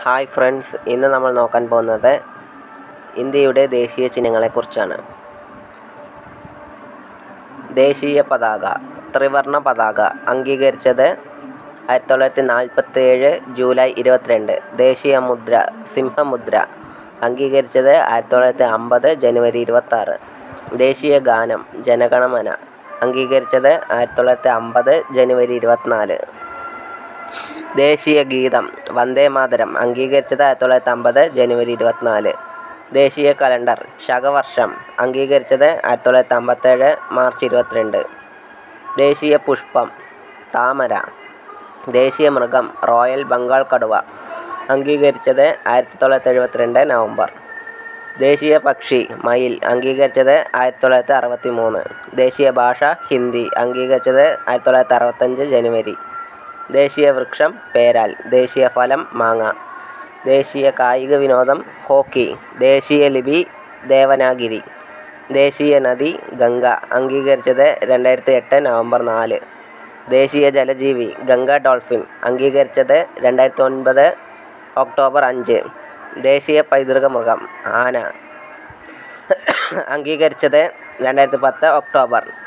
Hi friends, ഇന്ന് നമ്മൾ നോക്കാൻ പോകുന്നത് ഇന്ത്യയുടെ ദേശീയ ചിഹ്നങ്ങളെക്കുറിച്ചാണ്. ദേശീയ പതാക ത്രിവർണ്ണ പതാക അംഗീകരിച്ചത് 1947 ജൂലൈ 22. ദേശീയ മുദ്ര സിംഹമുദ്ര അംഗീകരിച്ചത് 1950 ജനുവരി 26. ദേശീയ ഗാനം ജനഗണമന അംഗീകരിച്ചത് 1950 ജനുവരി 24. ദേശീയ ഗീതം വന്ദേ മാതരം അംഗീകരിച്ചത് 1950 ജനുവരി 24. ദേശീയ കലണ്ടർ ശകവർഷം അംഗീകരിച്ചത് 1957 മാർച്ച് 22. ദേശീയ പുഷ്പം താമര. ദേശീയ മൃഗം റോയൽ ബംഗാൾ കടുവ അംഗീകരിച്ചത് 1972 നവംബർ. ദേശീയ പക്ഷി മയിൽ അംഗീകരിച്ചത് 1963. ദേശീയ ഭാഷ ഹിന്ദി അംഗീകരിച്ചത് 1965 ജനുവരി. ദേശീയ വൃക്ഷം പേരാൽ. ദേശീയ ഫലം മാങ്ങ. ദേശീയ കായിക വിനോദം ഹോക്കി. ദേശീയ ലിപി ദേവനാഗിരി. ദേശീയ നദി ഗംഗ അംഗീകരിച്ചത് 2008 നവംബർ 4. ദേശീയ ജലജീവി ഗംഗ ഡോൾഫിൻ അംഗീകരിച്ചത് 2009 ഒക്ടോബർ 5. ദേശീയ പൈതൃക മൃഗം ആന അംഗീകരിച്ചത് 2010 ഒക്ടോബർ.